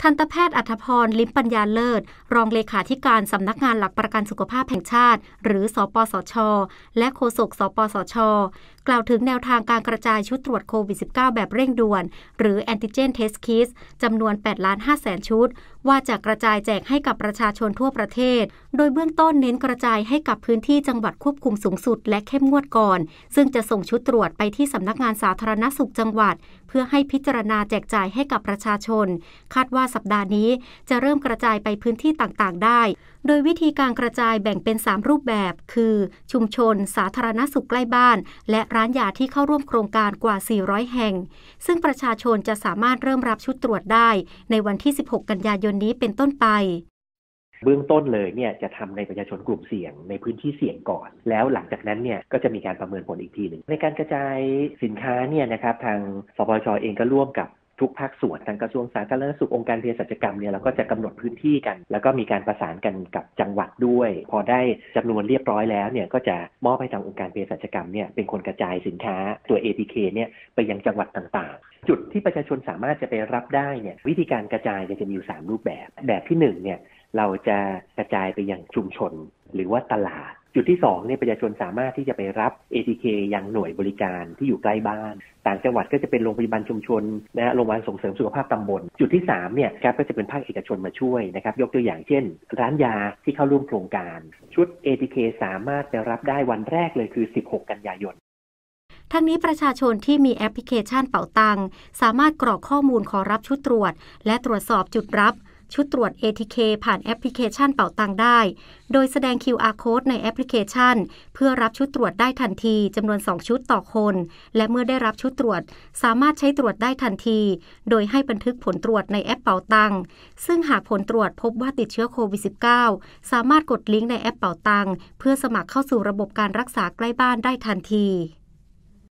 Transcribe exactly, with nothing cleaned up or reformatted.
ทันตแพทย์อัธพร ลิ้มปัญญาเลิศรองเลขาธิการสำนักงานหลักประกันสุขภาพแห่งชาติหรือสปสช.และโฆษกสปสช.กล่าวถึงแนวทางการกระจายชุดตรวจโควิด สิบเก้า แบบเร่งด่วนหรือ Antigen Test Kit จำนวน แปดล้านห้าแสน ชุดว่าจะกระจายแจกให้กับประชาชนทั่วประเทศโดยเบื้องต้นเน้นกระจายให้กับพื้นที่จังหวัดควบคุมสูงสุดและเข้มงวดก่อนซึ่งจะส่งชุดตรวจไปที่สำนักงานสาธารณสุขจังหวัดเพื่อให้พิจารณาแจกจ่ายให้กับประชาชนคาดว่าสัปดาห์นี้จะเริ่มกระจายไปพื้นที่ต่างๆได้โดยวิธีการกระจายแบ่งเป็นสามรูปแบบคือชุมชนสาธารณสุขใกล้บ้านและร้านยาที่เข้าร่วมโครงการกว่าสี่ร้อยแห่งซึ่งประชาชนจะสามารถเริ่มรับชุดตรวจได้ในวันที่สิบหกกันยายนนี้เป็นต้นไปเบื้องต้นเลยเนี่ยจะทำในประชาชนกลุ่มเสี่ยงในพื้นที่เสี่ยงก่อนแล้วหลังจากนั้นเนี่ยก็จะมีการประเมินผลอีกทีหนึ่งในการกระจายสินค้าเนี่ยนะครับทางสปช.เองก็ร่วมกับทุกภาคส่วนทางกระทรวงสาธารณสุของค์การเภสัชกรรมเนี่ยเราก็จะกำหนดพื้นที่กันแล้วก็มีการประสานกันกับจังหวัดด้วยพอได้จำนวนเรียบร้อยแล้วเนี่ยก็จะมอบให้ทางองค์การเภสัชกรรมเนี่ยเป็นคนกระจายสินค้าตัว เอ ที เค เนี่ยไปยังจังหวัดต่างๆจุดที่ประชาชนสามารถจะไปรับได้เนี่ยวิธีการกระจายจะมีอยู่สามรูปแบบแบบที่หนึ่งเนี่ยเราจะกระจายไปยังชุมชนหรือว่าตลาดจุดที่สองเนี่ยประชาชนสามารถที่จะไปรับ เอ ที เค ยังหน่วยบริการที่อยู่ใกล้บ้านต่างจังหวัดก็จะเป็นโรงพยาบาลชุมชนนะโรงพยาบาลส่งเสริมสุขภาพตำบลจุดที่สามเนี่ยครับก็จะเป็นภาคเอกชนมาช่วยนะครับยกตัวอย่างเช่นร้านยาที่เข้าร่วมโครงการชุด เอ ที เค สามารถไปรับได้วันแรกเลยคือสิบหกกันยายนทั้งนี้ประชาชนที่มีแอปพลิเคชันเป๋าตังสามารถกรอกข้อมูลขอรับชุดตรวจและตรวจสอบจุดรับชุดตรวจ เอ ที เค ผ่านแอปพลิเคชันเป๋าตังได้โดยแสดง คิว อาร์ Code ในแอปพลิเคชันเพื่อรับชุดตรวจได้ทันทีจำนวนสองชุดต่อคนและเมื่อได้รับชุดตรวจสามารถใช้ตรวจได้ทันทีโดยให้บันทึกผลตรวจในแอปเป๋าตังซึ่งหากผลตรวจพบว่าติดเชื้อโควิด สิบเก้า สามารถกดลิงก์ในแอปเป๋าตังเพื่อสมัครเข้าสู่ระบบการรักษาใกล้บ้านได้ทันที